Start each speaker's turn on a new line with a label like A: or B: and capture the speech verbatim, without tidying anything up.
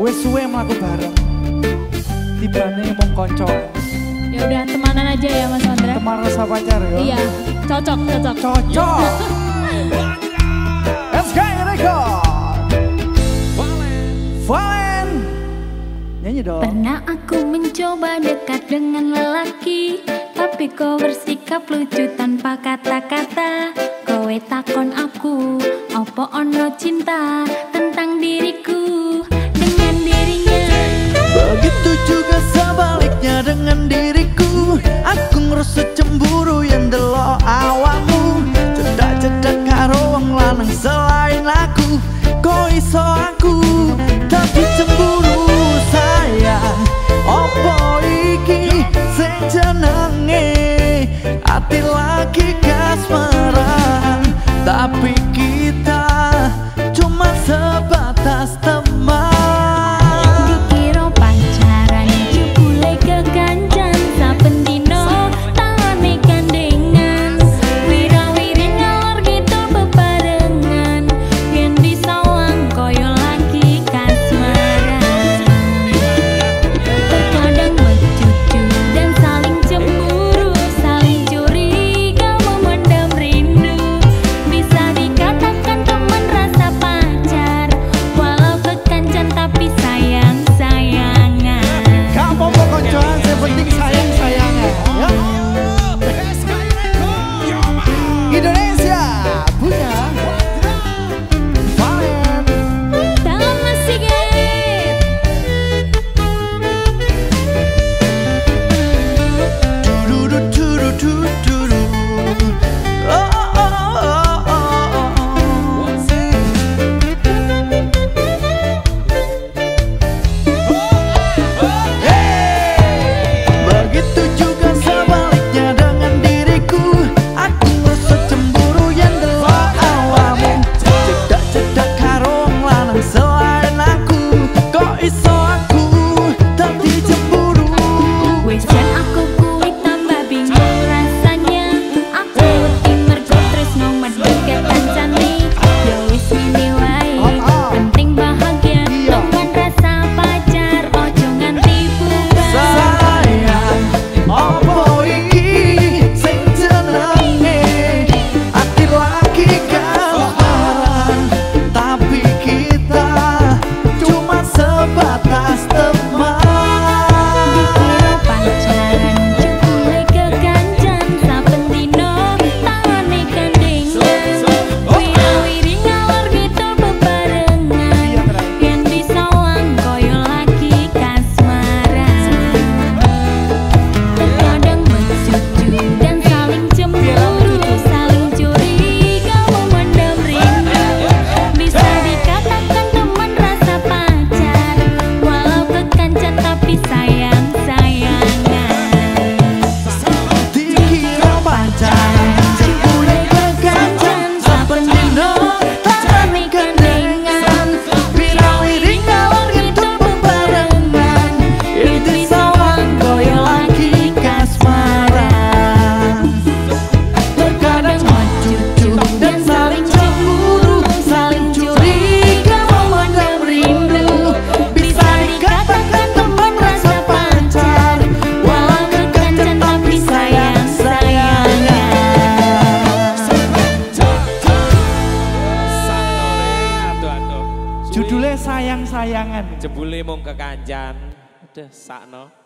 A: Wes suwe mlaku bareng. Tibane mung kanca.
B: Ya udah temanan aja ya Mas Andra.
A: Teman rasa pacar ya.
B: Iya, cocok, cocok.
A: Cocok. S K I Record. Valen. Nyanyi dong.
C: Pernah aku mencoba dekat dengan lelaki, tapi kau bersikap lucu tanpa kata-kata. Kowe takon aku, opo ono cinta tentang diriku dengan dirinya.
D: Begitu juga sebaliknya dengan diriku. Aku ngerasa cemburu yang delok awakmu. Cedak-cedak karo wong lanang selain aku. Kok iso aku tapi cemburu sayang. Opo iki sing jenenge ati lagi kasmaran, tapi kita cuma sebatas teman.
C: Dikira pacaran jebule kekancan, saben dino tangane gandengan. Wira-wiri ngalor gitu bebarengan, yen disawang koyo lagi kasmaran. Terkadang mencucu dan saling cemburu, saling curiga memendam rindu. Bisa dikatakan teman rasa pacar, walau kekancan tapi sayang-sayangan.
A: Gak apa-apa koncoan, yang penting sayang-sayangan ya. Indonesia punya Valen.
C: Dalam masih gait.
D: Du-du-du-du-du-du-du. Oh, oh, oh, oh, oh. Hey! Begitu juga sebaliknya dengan diriku. Aku ngerasa cemburu yang delok awakmu. Cedak-cedak karo wong lanang selain aku. Kok iso aku tapi cemburu.
C: Wes jan aku kuwi tambah bingung rasanya. Aku wedi mergo tresno medhot kancane. Ya wis ngene wae, penting bahagia. Teman rasa pacar, ojo nganti bubar.
D: Sayang, opo iki sing jenenge ati lagi kasmaran, tapi kita cuma sebatas teman.
C: Dikira pacaran jebule kekancan, saben dino tangane gandengan. Wira-wiri ngalor gitu bebarengan, yen disawang koyo lagi kasmaran. Terkadang mencucu dan saling cemburu, saling curiga memendam rindu. Bisa dikatakan teman rasa pacar, walau kekancan tapi sayang-sayangan.
D: Dikira pacaran jebule kekancan, saben dino tangane gandengan. Wira-wiri ngalor gitu bebarengan, yen disawang koyo lagi kasmaran. Terkadang mencucu dan saling cemburu, saling curiga memendam rindu. Bisa dikatakan teman rasa pacar, walau kekancan tapi sayang-sayangan.
A: Judulnya sayang-sayangan.
E: Jebule mung kekancan. Udah sakno.